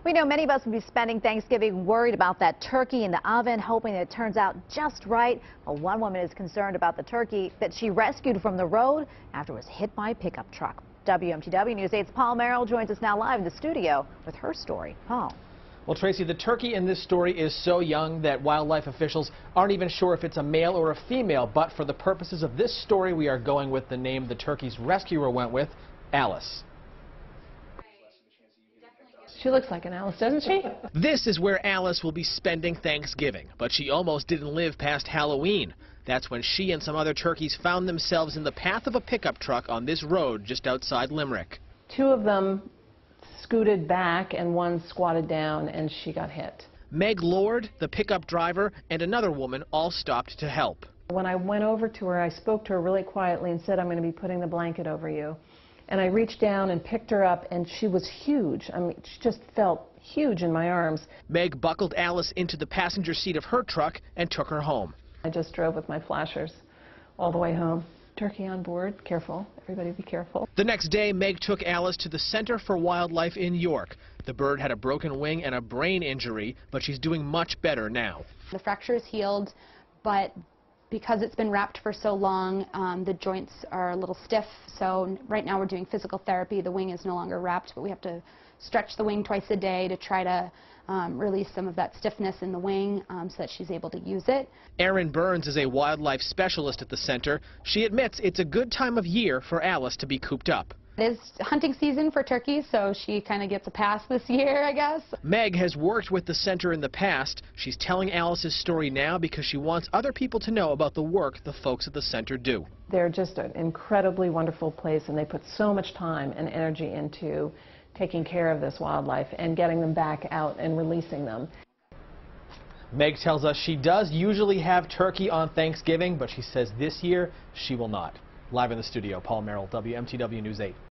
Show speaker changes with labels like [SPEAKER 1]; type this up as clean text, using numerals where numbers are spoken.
[SPEAKER 1] We know many of us will be spending Thanksgiving worried about that turkey in the oven, hoping that it turns out just right. Well, one woman is concerned about the turkey that she rescued from the road after it was hit by a pickup truck. WMTW News 8's Paul Merrill joins us now live in the studio with her story. Paul.
[SPEAKER 2] Well, Tracy, the turkey in this story is so young that wildlife officials aren't even sure if it's a male or a female, but for the purposes of this story, we are going with the name the turkey's rescuer went with, Alice.
[SPEAKER 3] She looks like an Alice, doesn't she?
[SPEAKER 2] This is where Alice will be spending Thanksgiving, but she almost didn't live past Halloween. That's when she and some other turkeys found themselves in the path of a pickup truck on this road just outside Limerick.
[SPEAKER 3] Two of them scooted back and one squatted down and she got hit.
[SPEAKER 2] Meg Lord, the pickup driver, and another woman all stopped to help.
[SPEAKER 3] When I went over to her, I spoke to her really quietly and said, "I'm going to be putting the blanket over you." And I reached down and picked her up, and she was huge. I mean, she just felt huge in my arms.
[SPEAKER 2] Meg buckled Alice into the passenger seat of her truck and took her home.
[SPEAKER 3] I just drove with my flashers all the way home. Turkey on board, careful, everybody be careful.
[SPEAKER 2] The next day, Meg took Alice to the Center for Wildlife in York. The bird had a broken wing and a brain injury, but she's doing much better now.
[SPEAKER 4] The fracture is healed, but because it's been wrapped for so long, the joints are a little stiff. So right now we're doing physical therapy. The wing is no longer wrapped, but we have to stretch the wing twice a day to try to release some of that stiffness in the wing so that she's able to use it.
[SPEAKER 2] Erin Burns is a wildlife specialist at the center. She admits it's a good time of year for Alice to be cooped up.
[SPEAKER 4] It is hunting season for turkeys, so she kind of gets a pass this year, I guess.
[SPEAKER 2] Meg has worked with the center in the past. She's telling Alice's story now because she wants other people to know about the work the folks at the center do.
[SPEAKER 3] They're just an incredibly wonderful place, and they put so much time and energy into taking care of this wildlife and getting them back out and releasing them.
[SPEAKER 2] Meg tells us she does usually have turkey on Thanksgiving, but she says this year she will not. Live in the studio, Paul Merrill, WMTW News 8.